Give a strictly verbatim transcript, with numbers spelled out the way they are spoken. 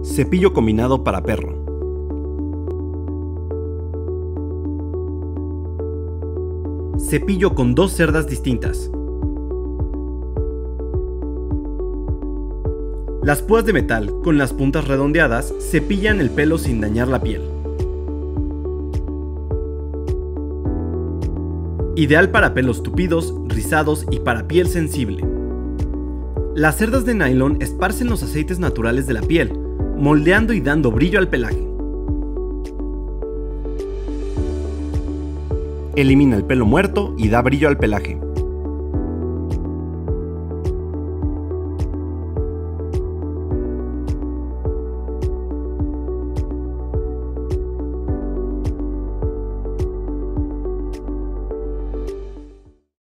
Cepillo combinado para perro. Cepillo con dos cerdas distintas. Las púas de metal, con las puntas redondeadas, cepillan el pelo sin dañar la piel. Ideal para pelos tupidos, rizados y para piel sensible. Las cerdas de nylon esparcen los aceites naturales de la piel, moldeando y dando brillo al pelaje. Elimina el pelo muerto y da brillo al pelaje.